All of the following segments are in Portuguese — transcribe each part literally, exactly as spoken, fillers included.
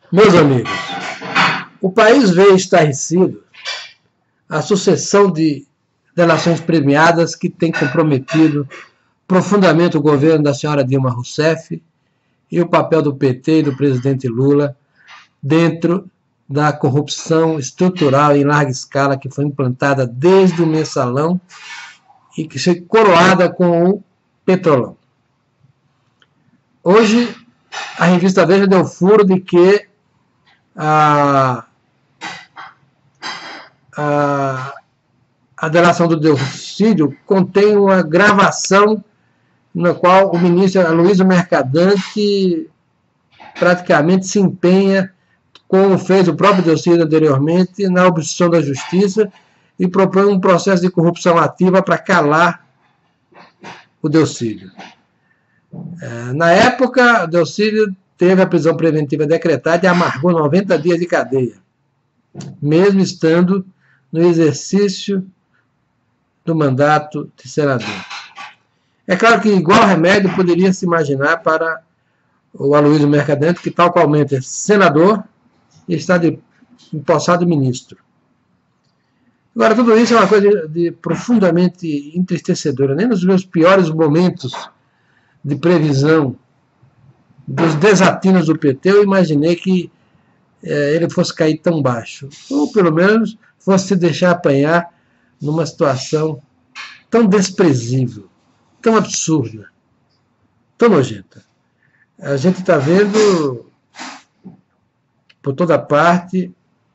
Meus amigos, o país vê estarrecido a sucessão de delações premiadas que tem comprometido profundamente o governo da senhora Dilma Rousseff e o papel do P T e do presidente Lula dentro da corrupção estrutural em larga escala que foi implantada desde o mensalão e que foi coroada com o petrolão. Hoje, a revista Veja deu furo de que a, a, a delação do Delcídio contém uma gravação na qual o ministro Aloysio Mercadante praticamente se empenha, como fez o próprio Delcídio anteriormente, na obstrução da justiça e propõe um processo de corrupção ativa para calar o Delcídio. Na época, o Delcídio teve a prisão preventiva decretada e amargou noventa dias de cadeia, mesmo estando no exercício do mandato de senador. É claro que igual remédio poderia se imaginar para o Aloysio Mercadante, que tal qualmente é senador e está de, empossado ministro. Agora, tudo isso é uma coisa de, de profundamente entristecedora. Nem nos meus piores momentos de previsão dos desatinos do P T, eu imaginei que é, ele fosse cair tão baixo. Ou, pelo menos, fosse se deixar apanhar numa situação tão desprezível, tão absurda, tão nojenta. A gente está vendo por toda parte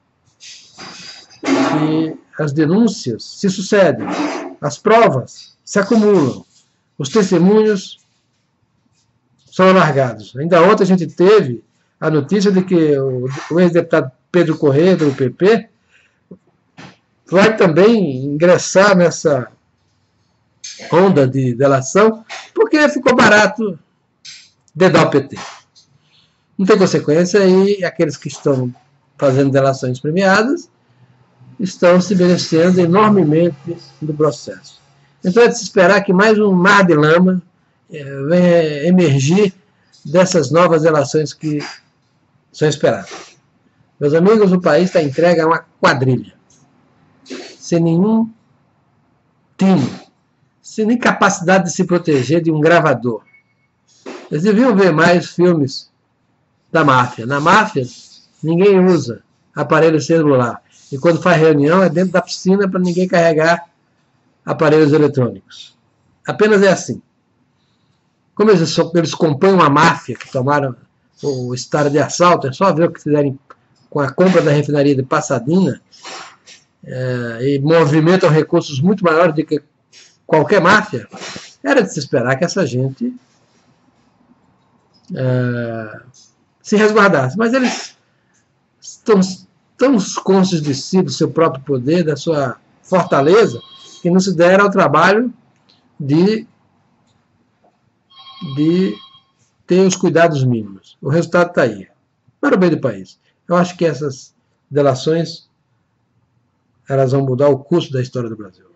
que as denúncias se sucedem, as provas se acumulam, os testemunhos são alargados. Ainda ontem a gente teve a notícia de que o ex-deputado Pedro Corrêa, do P P, vai também ingressar nessa onda de delação, porque ficou barato dedar o P T. Não tem consequência e aqueles que estão fazendo delações premiadas estão se beneficiando enormemente do processo. Então é de se esperar que mais um mar de lama venha emergir dessas novas delações que são esperadas. Meus amigos, o país está entregue a uma quadrilha, sem nenhum tino, sem nem capacidade de se proteger de um gravador. Eles deviam ver mais filmes da máfia. Na máfia, ninguém usa aparelho celular. E quando faz reunião, é dentro da piscina para ninguém carregar aparelhos eletrônicos. Apenas é assim. Como eles, eles compõem uma máfia que tomaram o estado de assalto, é só ver o que fizerem com a compra da refinaria de Pasadena, é, e movimentam recursos muito maiores do que qualquer máfia, era de se esperar que essa gente é, se resguardasse. Mas eles estão tão conscientes de si, do seu próprio poder, da sua fortaleza, que não se deram ao trabalho de de ter os cuidados mínimos. O resultado está aí. Para o bem do país. Eu acho que essas delações elas vão mudar o curso da história do Brasil.